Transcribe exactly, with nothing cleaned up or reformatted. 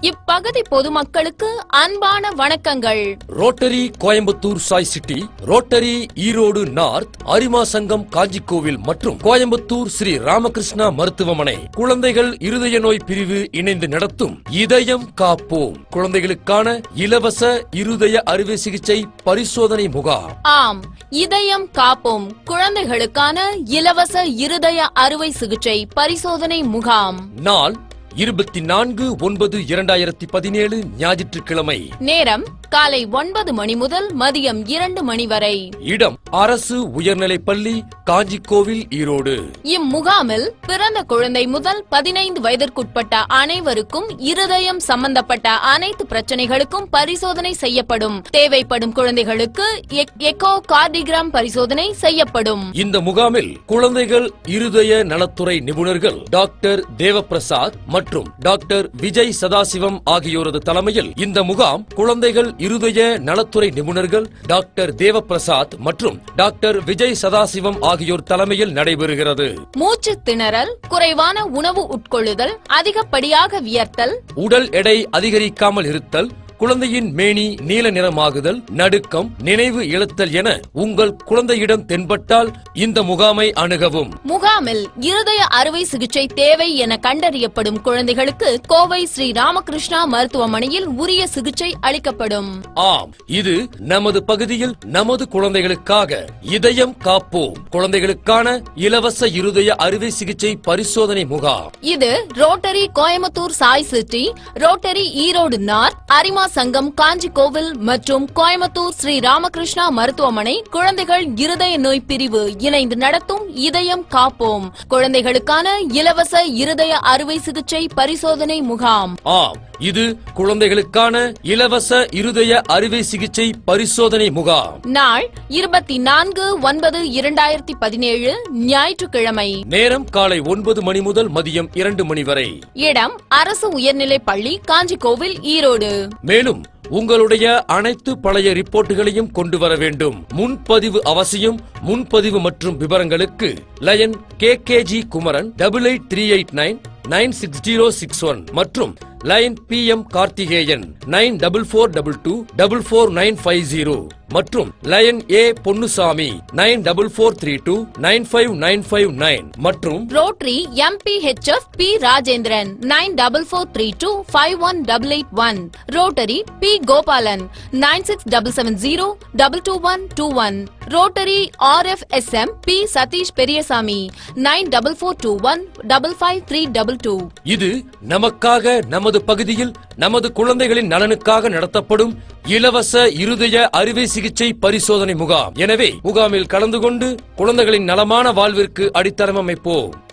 இப்பகுதி பொதுமக்களுக்கு அன்பான வணக்கங்கள். Rotary Coimbatore Sai city, rotary Erode north, அரிமா சங்கம் காஞ்சிக்கோவில் மற்றும் கோயம்புத்தூர் ஸ்ரீ ராமகிருஷ்ணா மருத்துவமனை குழந்தைகள் இருதய நோய் பிரிவு இணைந்து நடத்தும் இதயம் காப்போம் குழந்தைகளுக்கான இலவச இருதய அறுவை சிகிச்சை பரிசோதனை முகாம். ஆம், இதயம் காப்போம் குழந்தைகளுக்கான இலவச இருதய அறுவை சிகிச்சை பரிசோதனை முகாம். நாள் இருபத்தி நான்கு ஒன்பது இரண்டாயிரத்தி பதினேழு ஞாயிற்றுக்கிழமை. நேரம் காலை ஒன்பது மணி முதல் மதியம் இரண்டு மணி வரை. இடம் அரசு உயர்நிலைப் பள்ளி, காஞ்சிக்கோவில், ஈரோடு. இம்முகாமில் பிறந்த குழந்தை முதல் பதினைந்து வயதிற்குட்பட்ட அனைவருக்கும் இருதயம் சம்பந்தப்பட்ட அனைத்து பிரச்சனைகளுக்கும் பரிசோதனை செய்யப்படும். தேவைப்படும் குழந்தைகளுக்கு எக்கோ கார்டிகிராம் பரிசோதனை செய்யப்படும். இந்த முகாமில் குழந்தைகள் இருதய நலத்துறை நிபுணர்கள் டாக்டர் தேவபிரசாத் மற்றும் டாக்டர் விஜய் சதாசிவம் ஆகியோரது தலைமையில் இந்த முகாம் குழந்தைகள் இருதய நலத்துறை நிபுணர்கள் டாக்டர் தேவபிரசாத் மற்றும் டாக்டர் விஜய் சதாசிவம் ஆகியோர் தலைமையில் நடைபெறுகிறது. மூச்சு திணறல், குறைவான உணவு உட்கொள்ளுதல், அதிகப்படியாக வியர்த்தல், உடல் எடை அதிகரிக்காமல் இருத்தல், குழந்தையின் மேனி நீல நிறமாகுதல், நடுக்கம், நினைவு இழத்தல் என உங்கள் குழந்தையிடம் தென்பட்டால் இந்த முகாமை அணுகவும். முகாமில் இருதய அறுவை சிகிச்சை தேவை என கண்டறியப்படும் குழந்தைகளுக்கு கோவை ஸ்ரீ ராமகிருஷ்ணா மருத்துவமனையில் உரிய சிகிச்சை அளிக்கப்படும். ஆம், இது நமது பகுதியில் நமது குழந்தைகளுக்காக இதயம் காப்போம் குழந்தைகளுக்கான இலவச இருதய அறுவை சிகிச்சை பரிசோதனை முகாம். இது rotary Coimbatore Sai city, rotary Erode north, அரிமா சங்கம் காஞ்சிக்கோவில் மற்றும் கோயம்புத்தூர் ஸ்ரீ ராமகிருஷ்ணா மருத்துவமனை குழந்தைகள் இருதய நோய் பிரிவு இணைந்து நடத்தும் இதயம் காப்போம் குழந்தைகளுக்கான இலவச இருதய அறுவை சிகிச்சை பரிசோதனை முகாம். ஆம், இது குழந்தைகளுக்கான இலவச இருதய அறுவை சிகிச்சை பரிசோதனை முகாம். நாள் இருபத்தி நான்கு ஒன்பது இரண்டாயிரத்தி பதினேழு ஞாயிற்றுக்கிழமை. நேரம் காலை ஒன்பது மணி முதல் மதியம் இரண்டு மணி வரை. இடம் அரசு உயர்நிலைப் பள்ளி, காஞ்சிக்கோவில், ஈரோடு. மேலும் உங்களுடைய அனைத்து பழைய ரிப்போர்ட்டுகளையும் கொண்டு வர வேண்டும். முன்பதிவு அவசியம். முன்பதிவு மற்றும் விவரங்களுக்கு lion K K G Kumaran double eight three eight nine nine six zero six one மற்றும் lion P M Karthikeyan nine double four double two double four nine five zero மற்றும் lion A Ponnusamy nine double four three two nine five nine five nine மற்றும் rotary M P H F P Rajendran nine double four three two five one double eight one, rotary P Gopalan nine six double seven zero double two one two one, rotary R F S M P Satish Periyasamy nine double four two one double five three double two. இது நமக்காக, நமது பகுதியில் நமது குழந்தைகளின் நலனுக்காக நடத்தப்படும் இலவச இருதய அறுவை சிகிச்சை பரிசோதனை முகாம். எனவே முகாமில் கலந்து கொண்டு குழந்தைகளின் நலமான வாழ்விற்கு அடித்தளம் அமைப்போம்.